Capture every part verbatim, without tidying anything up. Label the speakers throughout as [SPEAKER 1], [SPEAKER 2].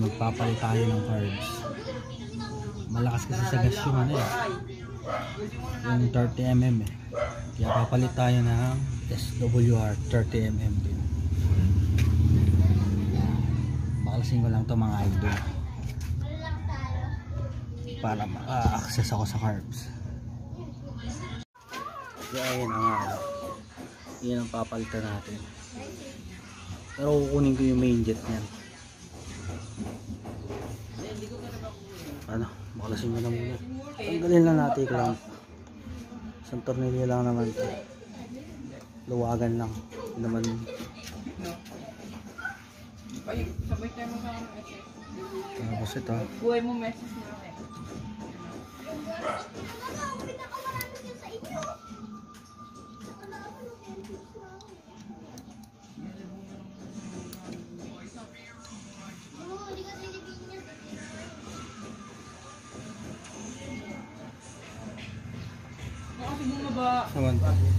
[SPEAKER 1] magpapalit tayo ng carbs. Malakas kasi sa gas yung ano eh, yung thirty millimeter eh. Kaya papalit tayo ng S W R thirty millimeter din. Bakalasin ko lang to mga idol para maka-access ako sa carbs. Kaya ayun ang nga, yun ang papalitan natin. Pero kukunin ko yung main jet niyan. Ano, bakalasin ko na muna. Tanggalin lang natin ko lang. Isang tornilyo lang naman ito. Luwagan lang. Hindi naman. Tapos ito.
[SPEAKER 2] Buhay mo message na rin.
[SPEAKER 1] Naman.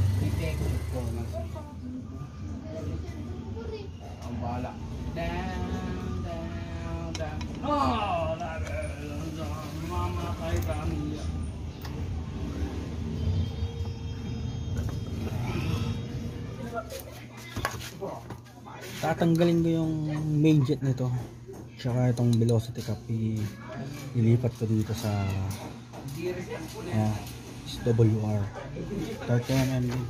[SPEAKER 2] Ang bala. Down, down, down. Oh, mama kay pamilya.
[SPEAKER 1] Tatanggalin ko yung main jet nito. Tsaka itong velocity cap ilipat ko dito sa uh, S W R thirty millimeter.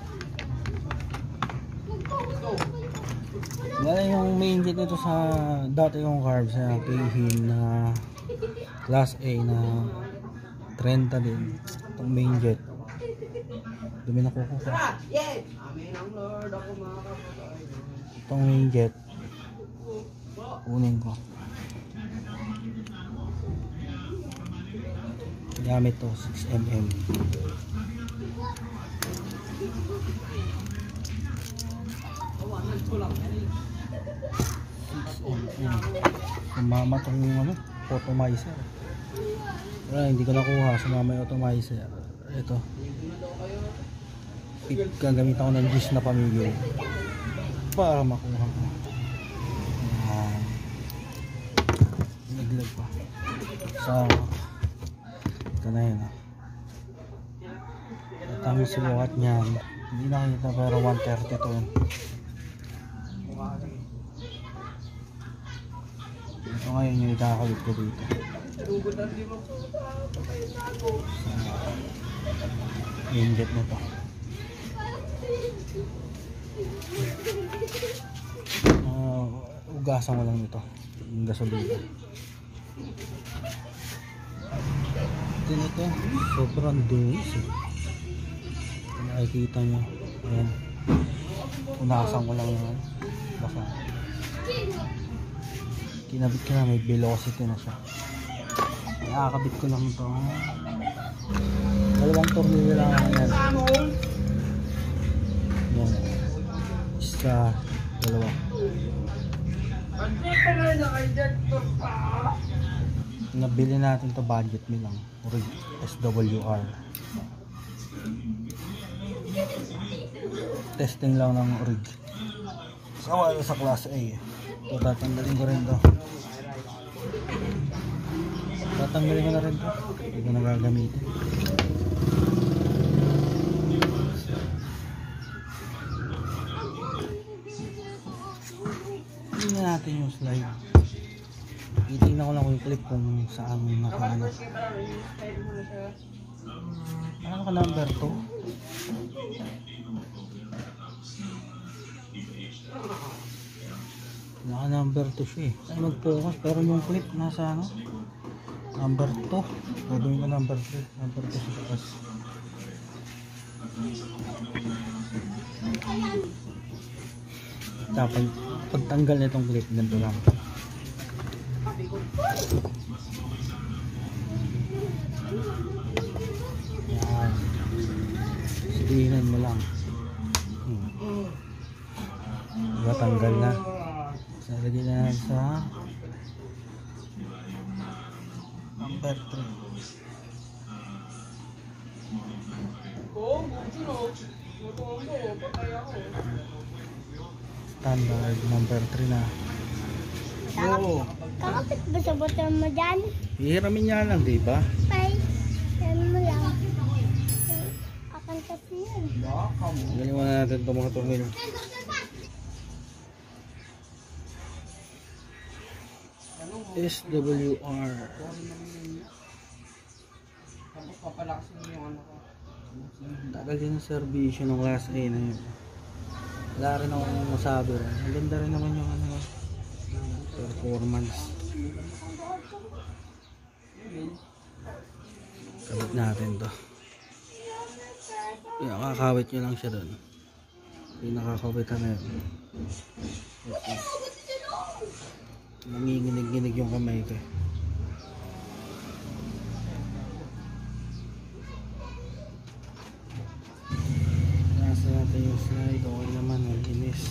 [SPEAKER 1] Dahil yung main jet nito sa dati kong carbs sa Payhin na class A na thirty din. Itong main jet dumi na kuko ko. Itong main jet kunin ko gamit to six millimeter. Sumama itong ano, automizer. Pero hindi ko nakuha, sumama yung automizer. Ito gagamit ako ng juice na pamigil para makuha ko. Ayan, naglag pa. So ito na yun. At ang silukat niyan hindi nakita pero one thirty to yun. Ito ngayon yung ikakawit ko dito. Main jet na to. Uh, ugasan ko lang ito yung gasolina. Ito na ito sobrang dunis eh. Nakikita nyo ayan, unasan ko lang yan basta kinabit ko na, may velocity na siya. Nakakabit ko lang ito, dalawang tornilyo lang yan yan, isa, dalawa. Nabili natin to budget me lang, S W R. Testing lang ng rig. Sawa so, sa class A. Ito tatanggalin ko rin to. Tatanggalin ko na rin to. Hindi ko na gagamitin. Tingnan natin yung slide. Itingnan ko lang yung clip kung saan nakaano. Ano ka number two? Naka number two siya eh. Ay mag-focus pero yung clip nasa ano? Number two. Gagawin ko number three. Number two sa taas. Tapos pagtanggal na itong clip ganito lang. Yan. Silinan mo lang. Hmm. Tanggal na. Lagyan na sa number three. Standard number three na. Oo.
[SPEAKER 3] Kakapit ba sa button mo dyan?
[SPEAKER 1] Hihiramin niya lang, di ba?
[SPEAKER 3] Ay, yan mo lang. Akan kasi yun.
[SPEAKER 2] Baka mo.
[SPEAKER 1] Galing mo na natin itong mga tumil. S W R.
[SPEAKER 2] Tapos papalakasin mo yung ano ko.
[SPEAKER 1] Tagal din ang servisyo ng class A na yun. Wala rin akong masabi rin. Maganda rin naman yung ano, performance. Kabit natin to. Yung kakawit nyo lang siya doon. Yung nakakawitan na yun. Nanginginig-ginig yung kamay ko. Nasa natin yung slide. Okay naman, malinis.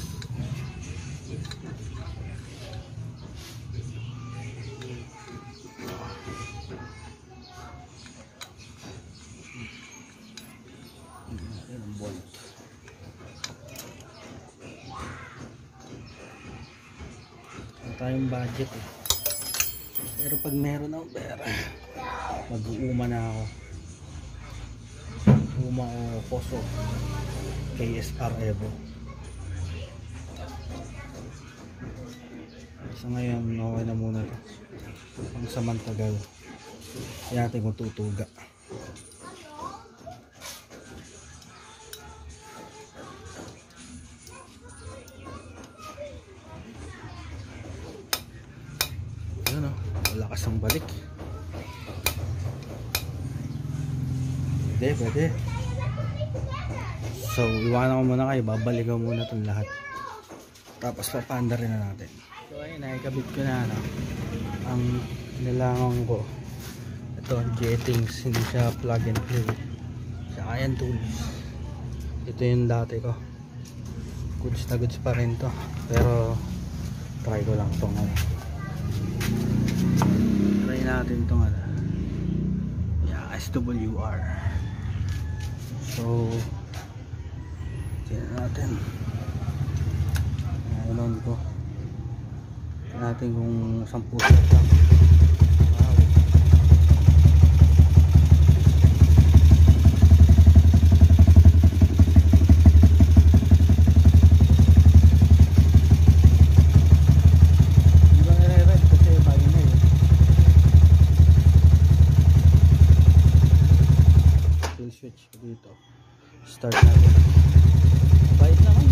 [SPEAKER 1] Yan ang bolt. Wala tayong budget eh. Pero pag meron akong pera, mag-uuma na ako. Uma o Poso K S R Evo. So ngayon, okay na muna ito. Pang samantagal. Kaya natin kung tutuga. Ayan o, malakas ang balik. Pwede, pwede. So, iwanan ko muna kayo. Babalikan muna itong lahat. Tapos papanda rin na natin. So, ayun, nakikabit ko na ano, ang nilangan ko. Ito, jettings. Hindi siya plug and play. Sa Ayan Tools. Ito yung dati ko. Goods na goods pa rin to. Pero, try ko lang itong ano. Try natin itong ano. Yeah, S W R. So, tingnan natin. Ayun ko. Tingnan natin kung sampu set lang. Wow. Hindi ba nire-red kasi bago na eh. Kill switch dito. Start natin. Bait naman.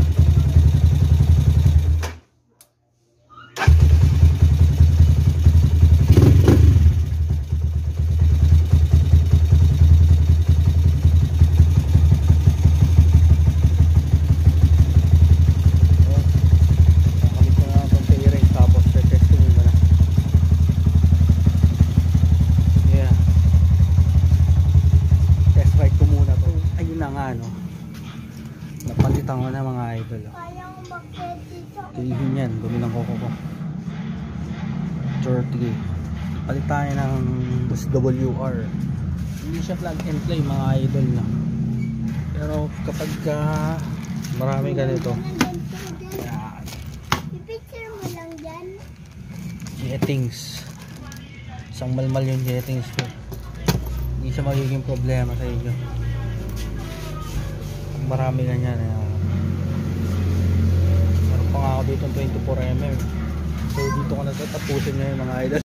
[SPEAKER 1] Ano, napalitan ko na mga idol.
[SPEAKER 3] Kayang bakit dito.
[SPEAKER 1] Tilihin yan, gumi ng koko ko thirty. Palitan niya ng S W R. Hindi siya plug and play mga idol na. Pero kapag uh, marami ganito, yan,
[SPEAKER 3] I-picture mo lang dyan.
[SPEAKER 1] jettings, isang malmal yung jettings ko, hindi siya magiging problema sa inyo. Marami ganyan eh. Meron pa nga ako dito twenty-four millimeter. So dito ko na tatapusin ngayon mga idol.